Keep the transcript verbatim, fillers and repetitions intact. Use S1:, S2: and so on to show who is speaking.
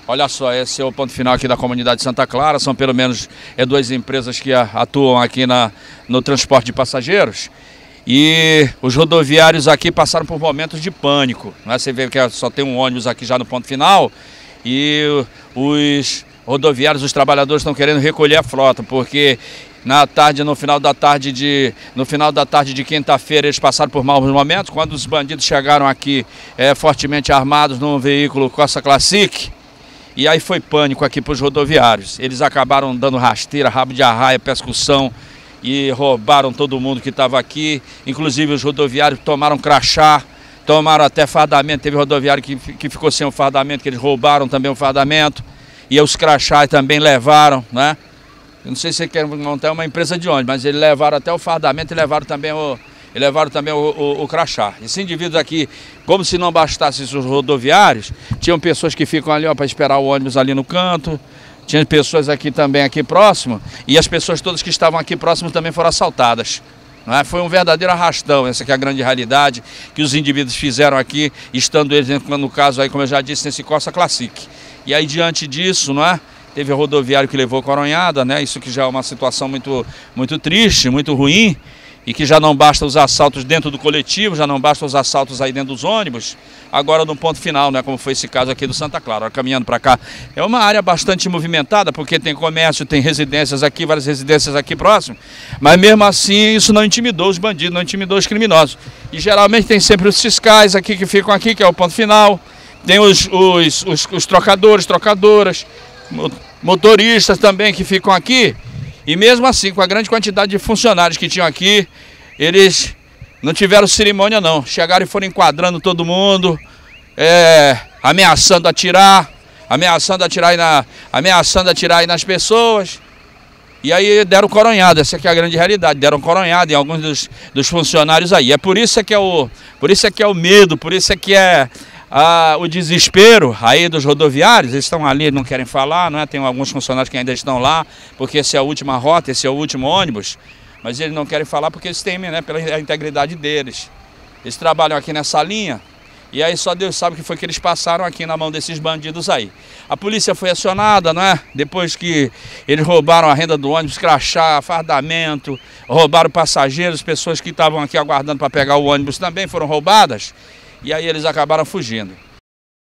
S1: Olha só, esse é o ponto final aqui da comunidade de Santa Clara. São pelo menos é, duas empresas que atuam aqui na, no transporte de passageiros. E os rodoviários aqui passaram por momentos de pânico, né? Você vê que só tem um ônibus aqui já no ponto final e os rodoviários, os trabalhadores estão querendo recolher a frota, porque na tarde, no final da tarde de, no final da tarde de quinta-feira eles passaram por maus momentos, quando os bandidos chegaram aqui é, fortemente armados num veículo Corsa Classic. E aí foi pânico aqui para os rodoviários. Eles acabaram dando rasteira, rabo de arraia, percussão e roubaram todo mundo que estava aqui. Inclusive os rodoviários tomaram crachá, tomaram até fardamento. Teve rodoviário que, que ficou sem o fardamento, que eles roubaram também o fardamento. E os crachás também levaram, né? Eu não sei se você quer montar uma empresa de ônibus, mas eles levaram até o fardamento e levaram também o... E levaram também o, o, o crachá. Esses indivíduos aqui, como se não bastasse os rodoviários, tinham pessoas que ficam ali para esperar o ônibus ali no canto, tinha pessoas aqui também, aqui próximo, e as pessoas todas que estavam aqui próximo também foram assaltadas. Não é? Foi um verdadeiro arrastão, essa que é a grande realidade que os indivíduos fizeram aqui, estando eles, no caso aí, como eu já disse, nesse Corsa Classic. E aí, diante disso, não é? Teve o rodoviário que levou coronhada, né? Isso que já é uma situação muito, muito triste, muito ruim. E que já não basta os assaltos dentro do coletivo, já não basta os assaltos aí dentro dos ônibus, agora no ponto final, né, como foi esse caso aqui do Santa Clara. Caminhando para cá, é uma área bastante movimentada, porque tem comércio, tem residências aqui, várias residências aqui próximo, mas mesmo assim isso não intimidou os bandidos, não intimidou os criminosos. E geralmente tem sempre os fiscais aqui que ficam aqui, que é o ponto final, tem os, os, os, os trocadores, trocadoras, motoristas também que ficam aqui. E mesmo assim, com a grande quantidade de funcionários que tinham aqui, eles não tiveram cerimônia não. Chegaram e foram enquadrando todo mundo, é, ameaçando atirar, ameaçando atirar, aí na, ameaçando atirar aí nas pessoas. E aí deram coronhada, essa aqui é a grande realidade, deram coronhada em alguns dos, dos funcionários aí. É por isso é que é o, por isso é que é o medo, por isso é que é Ah, o desespero aí dos rodoviários. Eles estão ali, não querem falar, não é? Tem alguns funcionários que ainda estão lá, porque essa é a última rota, esse é o último ônibus, mas eles não querem falar porque eles temem, né, pela integridade deles. Eles trabalham aqui nessa linha, e aí só Deus sabe o que foi que eles passaram aqui na mão desses bandidos aí. A polícia foi acionada, não é? Depois que eles roubaram a renda do ônibus, crachá, fardamento, roubaram passageiros, pessoas que estavam aqui aguardando para pegar o ônibus também foram roubadas. E aí eles acabaram fugindo.